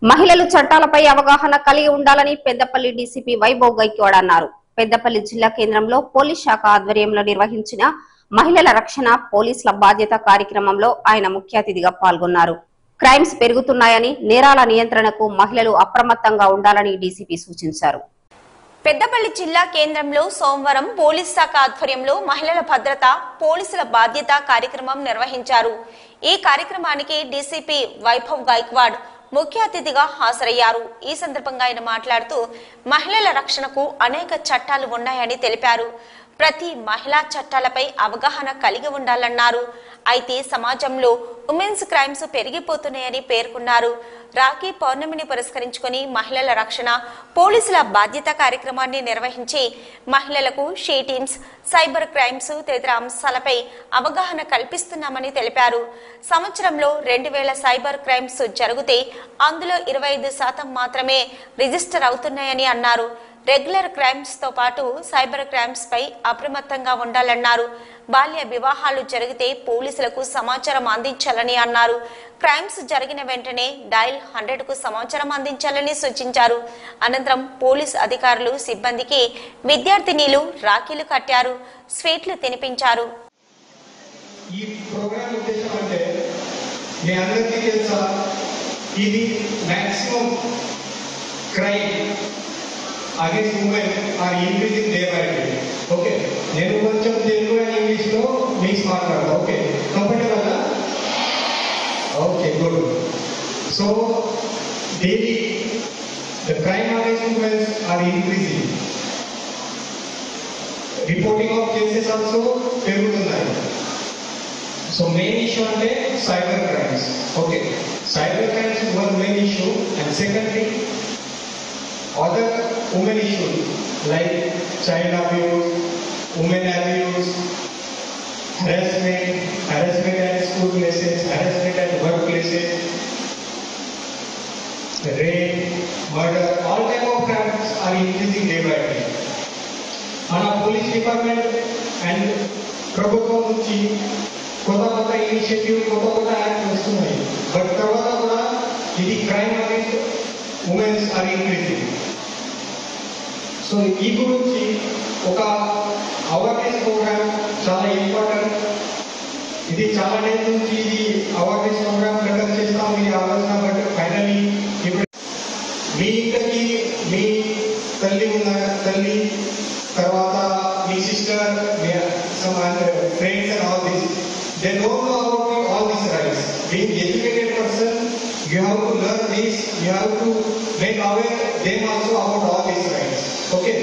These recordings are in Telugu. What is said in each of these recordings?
మహిళలు చట్టాలపై అవగాహన కలిగి ఉండాలని పెద్దపల్లి డీసీపీ వైభవ్ గైక్వాడ్ అన్నారు. పెద్దపల్లి జిల్లా కేంద్రంలో పోలీస్ శాఖ ఆధ్వర్యంలో నిర్వహించిన మహిళల రక్షణ పోలీసుల బాధ్యత కార్యక్రమంలో ఆయన ముఖ్య అతిథిగా పాల్గొన్నారు. క్రైమ్స్ పెరుగుతున్నాయని, నేరాల నియంత్రణకు మహిళలు అప్రమత్తంగా ఉండాలని డీసీపీ సూచించారు. పెద్దపల్లి జిల్లా కేంద్రంలో సోమవారం పోలీస్ శాఖ ఆధ్వర్యంలో మహిళల భద్రత పోలీసుల బాధ్యత కార్యక్రమం నిర్వహించారు. ఈ కార్యక్రమానికి డీసీపీ వైభవ్ గైక్వాడ్ ముఖ్య అతిథిగా హాజరయ్యారు. ఈ సందర్భంగా ఆయన మాట్లాడుతూ మహిళల రక్షణకు అనేక చట్టాలు ఉన్నాయని తెలిపారు. ప్రతి మహిళా చట్టాలపై అవగాహన కలిగి ఉండాలన్నారు. అయితే సమాజంలో ఉమెన్స్ క్రైమ్స్ పెరిగిపోతున్నాయని పేర్కొన్నారు. రాఖీ పౌర్ణమిని పురస్కరించుకుని మహిళల రక్షణ పోలీసుల బాధ్యత కార్యక్రమాన్ని నిర్వహించి మహిళలకు షీటింగ్స్, సైబర్ క్రైమ్స్ తదితర అంశాలపై అవగాహన కల్పిస్తున్నామని తెలిపారు. సంవత్సరంలో 2000 సైబర్ క్రైమ్స్ జరిగితే అందులో 25% మాత్రమే రిజిస్టర్ అవుతున్నాయని అన్నారు. రెగ్యులర్ క్రైమ్స్ తో పాటు సైబర్ క్రైమ్స్ పై అప్రమత్తంగా ఉండాలన్నారు. బాల్య వివాహాలు జరిగితే పోలీసులకు సమాచారం అందించాలని అన్నారు. క్రైమ్స్ జరిగిన వెంటనే డయల్ 100 కు సమాచారం అందించాలని సూచించారు. అనంతరం పోలీస్ అధికారులు సిబ్బందికి విద్యార్థినీలు రాఖీలు కట్టారు, స్వీట్లు తినిపించారు. ఈ ప్రోగ్రామ్ ఉద్దేశం అంటే మీ అందరికీ తెలుసా, ఇది maximum crime against women are increasing day by day. Okay, నేను కొంచెం తెలుగు అండ్ ఇంగ్లీష్ లో మిక్స్ మాట్లాడతా. ఓకే, కంఫర్టబుల్ గా? Okay, good. So daily the crime against women are increasing. Reporting of cases also పెరుగుతున్నాయి. సో మెయిన్ ఇష్యూ అంటే cyber crimes. Okay, cyber crimes is one main issue, and secondly other women issues like child abuse, women abuse, harassment at school places, harassment at workplaces, rape, murder, all type of crimes are increasing day by day. Our police department and ప్రభుత్వం నుంచి కొత్త ఇనిషియేటివ్ కొత్త యాక్ట్ వస్తున్నాయి. బట్ తర్వాత కూడా ఇది crime against womens are increasing. So ఈ గురించి ఒక అవేర్నెస్ ప్రోగ్రామ్ చాలా ఇంపార్టెంట్. ఇది చాలా డేస్ నుంచి ఇది అవేర్నెస్ ప్రోగ్రామ్ కండక్ట్ చేస్తాం. మీ ఆలోచన బట్ ఫైనలీ ఇప్పుడు మీ ఇంటికి మీ తల్లి తల్లి తర్వాత మీ sister, some friends and all this, they don't know about all these rights. Being educated person, you have to learn this, you have to make aware them also about all these rights. Okay,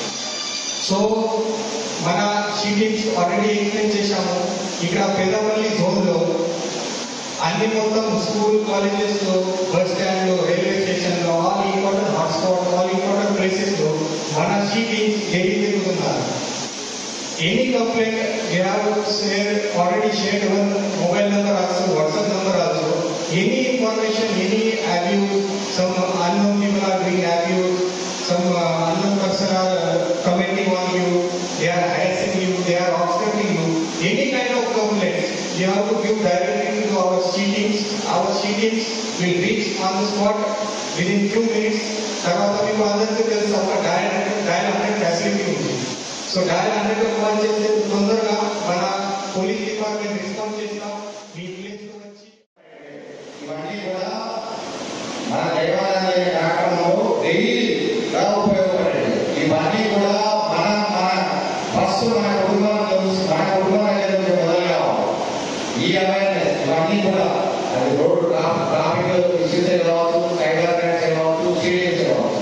so మన షీటింగ్స్ ఆల్రెడీ ఎక్స్ప్లెయిన్ చేశాము. ఇక్కడ పెద్దపల్లి జోన్లో అన్ని మొత్తం స్కూల్, కాలేజెస్లో, బస్ స్టాండ్లో, రైల్వే స్టేషన్లో, all important hotspot, all important ప్లేసెస్లో మన షీటింగ్స్ డైలీ జరుగుతున్నారు. Any complaint we have already shared one mobile number also, WhatsApp number also. Any information, any abuse, some unknown people are doing abuse, some unknown person are commenting on you, they are harassing you, they are obstructing you. Any kind of complaints, you have to give directly to our sheetings. Our sheetings will reach on the spot within few minutes. తర్వాత మీకు అందరికీ తెలుసు ఒక డయల్ 100 ఫెసిలిటీ ఉంది. సో డయల్ 100 కాల్ చేస్తే తొందరగా మన పోలీస్ డిపార్ట్మెంట్ రెస్పాన్స్ చేస్తాం. మీ విలేజ్ లో వచ్చి ఇవన్నీ కూడా మన దేవాలయ కార్యక్రమంలో డైలీగా ఉపయోగపడేది. ఇవన్నీ కూడా మన ఫస్ట్ మన కుటుంబానికి మొదలు కావాలి. ఈ అవేర్నెస్ ఇవన్నీ కూడా అది రోడ్డు ట్రాఫిక్ ఇష్యూస్ కావచ్చు, సైబర్ క్రైమ్స్ కావచ్చు, సీరియస్ కావచ్చు,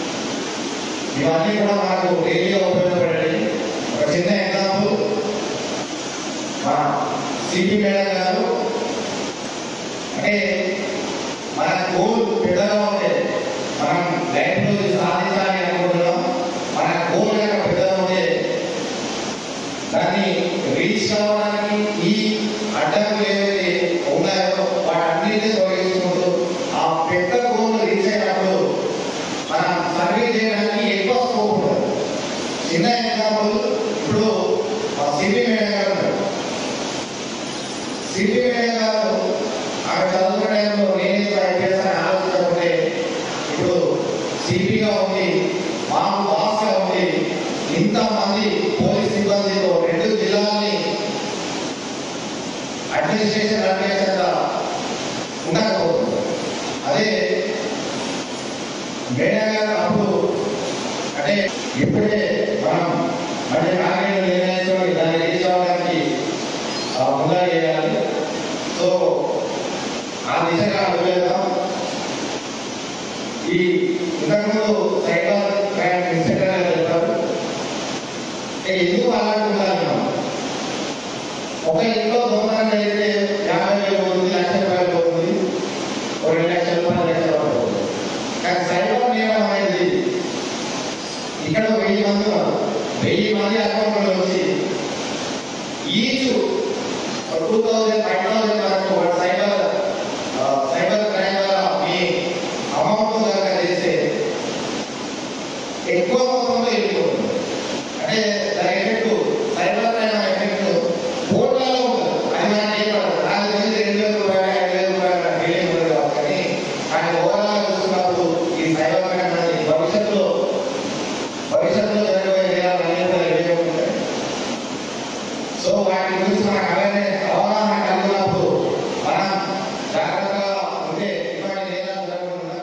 ఇవన్నీ కూడా మనకు డైలీగా ఉపయోగపడేది. ఒక చిన్న ఎగ్జాంపుల్, మన సిపి మేడం గారు అంటే మన గోల్ పెద్దగా ఉండేది. మనం లైఫ్లో సాధించాలి అనుకుంటున్నాం. మన గోల్ కనుక పెద్దగా ఉండేది, దాన్ని రీచ్ కావడానికి ఈ అడ్డంకులు ఏవైతే ఉన్నాయో వాటన్నిటినీ తొలగించుకుంటూ ఆ పెద్ద గోల్ రీచ్ అయినప్పుడు మనం సర్వీస్ చేయడానికి ఎక్కువ స్కోప్ ఉంటుంది. చిన్న ఎగ్జాంపుల్, ఇప్పుడు సిపి మేడం గారు ఆమె చదువుకునే టైంలో నేనే ఐపీఎస్ అని ఆలోచించకపోతే సిపిగా ఉండి మాకు బాస్గా ఉండి ఇంతమంది పోలీస్ సిబ్బందితో 2 జిల్లాలని అడ్మినిస్ట్రేషన్ నడిపేసేంత ఉండకపోతుంది. అదే మేడం గారు అప్పుడు అంటే ఇప్పుడే మనం మళ్ళీ నాగరిక నిర్ణయించుకొని దాన్ని తీసుకోవడానికి ముందర చేయాలి. సో ఆ దిశగా అడుగుదాం. ఈ ఇంతకుముందు సైబర్ క్రైమ్ ఇన్స్పెక్టర్ గారు చెప్పారు, ఎందుకు అలాంటున్నాను, ఒక ఇంట్లో దొంగతనం అయితే 50,000 పోతుంది, 1,00,000 రూపాయలు పోతుంది, 2,00,000 రూపాయలు, 1,00,000 రూపాయలు పోతుంది. కానీ సైబర్ నేరం అనేది ఇక్కడ 1000 మంది ఉన్నారు, 1000 మంది అకౌంట్లో వచ్చి ఈచ్ 2,000, 5,000 వరకు సైబర్ క్రైమ్ ద్వారా మీ అమౌంట్ కనుక చేస్తే ఎక్కువ మొత్తంలో వెళ్ళిపోతుంది. అంటే దాని ఎఫెక్ట్ సైబర్ క్రైమ్ ఎఫెక్ట్ కోట్లలో ఉంటుంది. అది మనకి ఏమడదు, నాకు తెలిసి 2,000 రూపాయలు, 5,000 రూపాయలు బిల్లింగ్ ఉంటుంది కాబట్టి కానీ ఓవరాల్ చూసుకున్నప్పుడు ఈ సైబర్ క్రైమ్ అనేది భవిష్యత్తులో జరగబోయే నేరాలన్నీ కూడా రెడీగా ఉంటాయి. సో వాటి గురించి మనకు అవగాహన కలిగినప్పుడు మనం జాగ్రత్తగా ఉంటే ఇటువంటి నేరాలు జరగకుండా.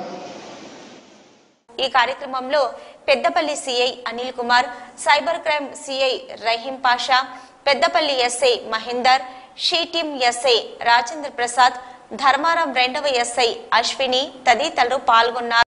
ఈ కార్యక్రమంలో Peddapalli CI Anil Kumar, cyber crime CI Rahim Pasha, Peddapalli SI Mahender, she team SI Rajendra Prasad, Dharmaram 2వ ఎస్ఐ అశ్విని తదితరులు పాల్గొన్నారు.